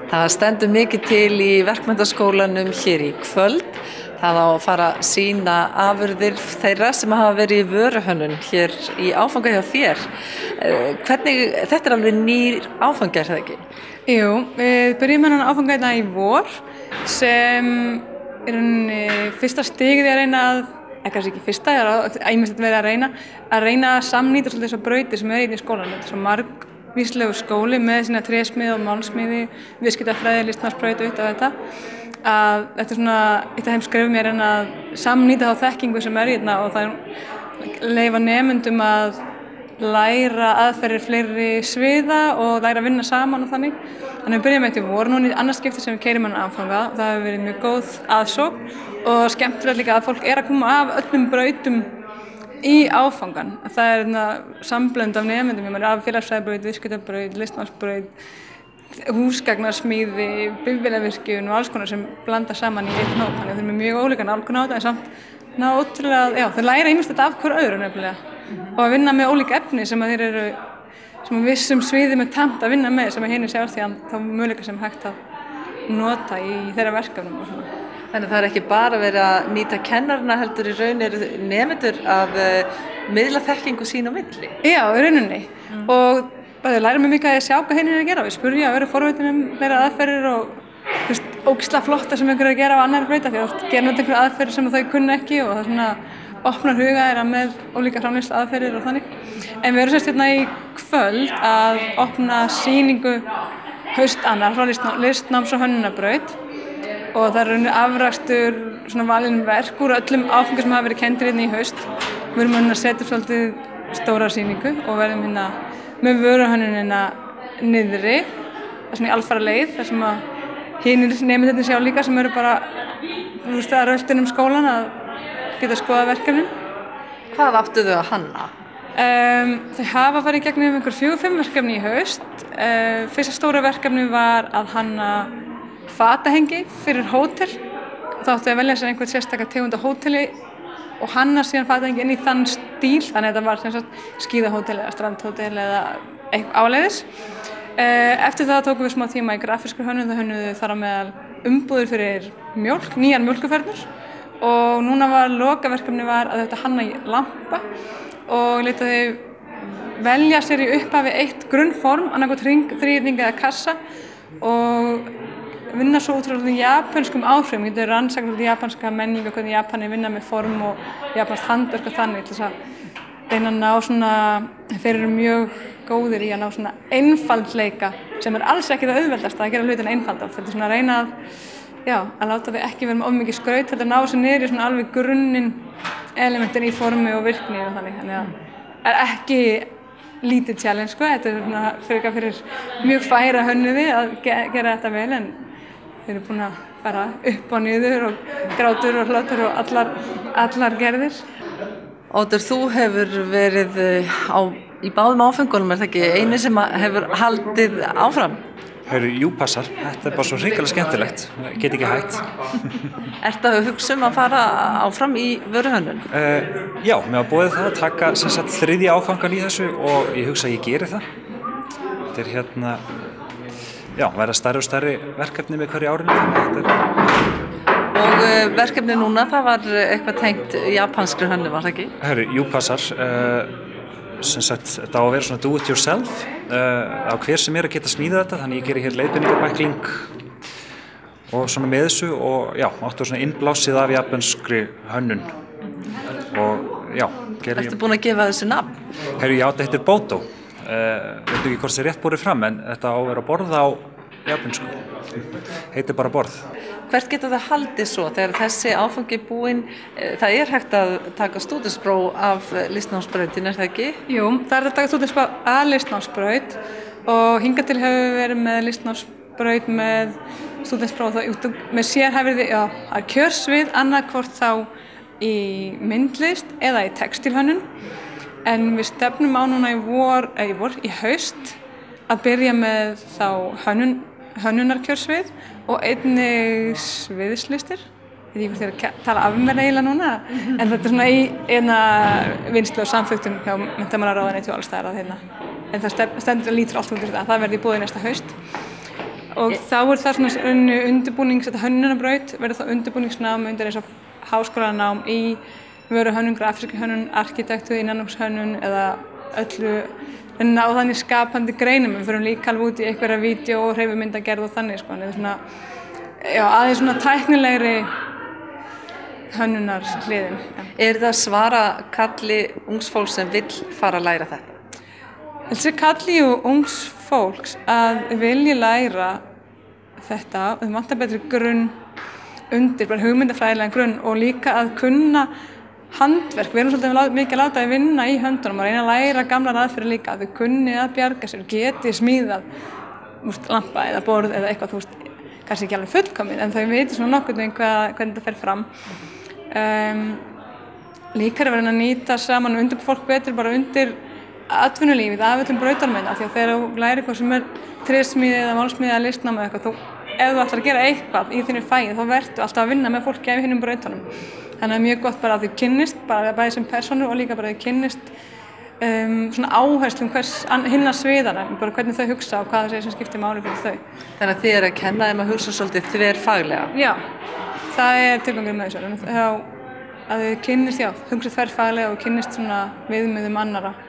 Það stendur mikið til í verkmenntaskólanum hér í kvöld. Það á að fara að sýna afurðir þeirra sem hafa verið í Vöruhönnun hér í áfanga hjá þér. Þetta er alveg nýr áfangi, er það ekki? Jú, við byrjum með hann áfanga hérna í vor sem er fyrsta stigið að reyna að, kannski ekki fyrsta, ég verið að reyna að samnýta svolítið þessar brautir sem er í skólanum. Þetta er svo margvíslegur skóli með sína trésmíði og málsmíði, viðskiptafræði, listnámsbraut og þetta. Þetta er svona eitt af þeim skrefum ég að reyna að samnýta þá þekkingu sem er hérna og það leyfa nemendum að læra aðferðir fleiri sviða og læra að vinna saman og þannig. Þannig við byrjum með þetta í vor, núna í annað skipti sem við keyrum hann áfanga. Það hefur verið mjög góð aðsókn og skemmtilegt líka að fólk er að koma af öllum brautum í áfangan. Það er samblönd af nemendum, af félagsfræðibraut, viðskiptabraut, listnámsbraut, húsgagnarsmíði, bifvélavirkjun og alls konar sem blanda saman í einn hóp. Þannig að þeir eru mjög ólíka nálgun á þetta en samt ótrúlega, þeir læra ýmislegt af hver öðru nefnilega og að vinna með ólík efni sem að þeir eru sem að vissum sviði með tamt að vinna með sem að hinir sjálf því að þá möguleika sem hægt að nota í þeirra verkefnum og svona. Þannig það er ekki bara verið að nýta kennarana heldur í raun nemendur að miðla þekkingu sín á milli? Já, í rauninni. Og bara læra mig mikið að sjá hvað hinir er að gera. Við spurja að vera forvitin þeirra aðferðir og ógeðslega flotta sem einhver er að gera á annarri brauta því að gera einhver aðferðir sem þau kunna ekki og það er svona opnar huga þeirra með ólíka framleiðslu aðferðir og þannig. En við erum sérst hérna í kvöld að opna sýningu haustannar frá listnáms- og hönnunarbraut og það er afrakstur svona valin verk úr öllum áfengum sem hafa verið kenndir hérna í haust. Við erum að setja svolítið stóra sýningu og verðum hérna með Vöruhönnunina niðri, það er svona í alfara leið, þar sem að hinir nemendurnir sjá líka sem eru bara að röltin skólan að geta skoða verkefnin. Hvað áttu þau að hanna? Þau hafa farið í gegnum einhver 4-5 verkefni í haust. Fyrsta stóra verkefni var að hanna fatahengi fyrir hótel. Þá áttu að velja sér einhvern sérstaka tegund af hóteli og hanna síðan fatahengi inn í þann stíl. Þannig að þetta var sem sagt skíðahótel eða strandhótel eða eitthvað áleiðis. Eftir það tókum við smá tíma í grafískri hönnun. Það hönnuðu þar á meðal umbúðir fyrir mjólk, nýjar mjólkurfernur. Og núna var lokaverkefni var að þetta hanna í lampa og leta þau velja sér í upphafi eitt grunnform, annaðhvort hring, þríhyrning eða kassa og vinna svo útrúlega japanskum áhrifum. Við getum rannsakað japanska menningu, hvernig Japanir vinna með form og japanskt handverk og þannig til þess að reyna að ná svona, þeir eru mjög góðir í að ná svona einfaldleika sem er alls ekki það auðveldast að gera hlutina einfalda. Þetta er svona að reyna að láta þau ekki vera með of mikið skraut, þetta ná sér niður í svona alveg grunninn elementin í formi og virkni og þannig. Þannig að það er ekki lítið challenge, þetta er svona fyrir mjög færa hönnuði að gera þetta vel en þeir eru búin að fara upp og niður og grátur og hlátur og allar gerðir. Ótur, þú hefur verið í báðum áfengunum, er það ekki eini sem hefur haldið áfram? Jú, passar. Þetta er bara svo hrikalega skemmtilegt. Get ekki hægt. Ertu að hugsa að fara áfram í Vöruhönnun? Já, mér var boðið það að taka sem sagt þriðja áfangan í þessu og ég hugsa að ég geri það. Þetta er verða stærri og stærri verkefni með hverju árinu. Og verkefni núna, það var eitthvað tengt japanskri hönnun, var það ekki? Jú, passar. Sem sagt, þetta á að vera svona do it yourself á hver sem er að geta smíða þetta, þannig ég geri hér leiðbeiningabækling og svona með þessu og áttu svona innblásið af japanskri hönnun og Ertu búin að gefa þessu nafn? Þetta heitir Bodo. Veit ekki hvort það er rétt borið fram en þetta á að vera borð á japansku. Heitir bara borð. Hvert getur það haldið svo þegar þessi áfangi búinn? Það er hægt að taka stúdentspróf af listnámsbrautin, er það ekki? Jú, það er að taka stúdentspróf af listnámsbraut og hingað til hefur við verið með listnámsbraut með stúdentspróf með sérhæfði kjörsvið annarkvort þá í myndlist eða í textílhönnun en við stefnum á núna í haust að byrja með þá hönnunarkjörsvið og einnig sviðslistir. Ég veit ekki hvort ég er að tala af mér eiginlega núna, en þetta er svona í vinnslu og samþykktum hjá menntamálaráðuneyti og alls staðar að hérna. En það stendur lítur allt út í þetta, það verði í boði næsta haust. og þá það svona undirbúnings, þetta hönnunarbraut verður þá undirbúningsnám undir eins og háskólanám í vöruhönnun, grafískri hönnun, arkitektur, innanhúshönnun eða öllu á þannig skapandi greinum. Við förum líka alveg út í einhverja vídeo og hreyfimyndagerð og þannig sko. Þetta svona, já, aðeins svona tæknilegri hönnunar hliðin. Er það svara kalli ungs fólks sem vill fara að læra þetta? Þessi kalli ungs fólks að vilja læra þetta, þau vantar betri grunn undir, bara hugmyndafræðilegan grunn og líka að kunna handverk. Við erum svolítið mikið að láta að vinna í höndunum og reyna að læra gamlar aðferðir líka, að þau kunni að bjarga sér, geti smíðað lampa eða borð eða eitthvað, þú veist, kannski ekki alveg fullkomið, en þau viti svona nokkuð um hvernig þetta fer fram. Líka er að vera að nýta saman og undirbúa fólk betur bara undir atvinnulífið af öllum brautarmenn, af því að þegar þú lærir eitthvað sem trésmíði eða málsmíði eða listnám eða eitthvað, ef þú ætlar að gera eitthvað í þínu fagi, þá verður alltaf að vinna með fólki af hinnum brautunum. Þannig að mjög gott bara að þau kynnist, bara bæði sem persónur og líka bara að þau kynnist svona áherslum hinna sviðana, bara hvernig þau hugsa og hvað það segir sem skiptir máli fyrir þau. Þannig að þið að kenna þeim að hugsa svolítið þverfaglega? Já, það er tilgangurinn með þessu, að þau kynnist, hugsa þverfaglega og kynnist svona viðmiðum annarra.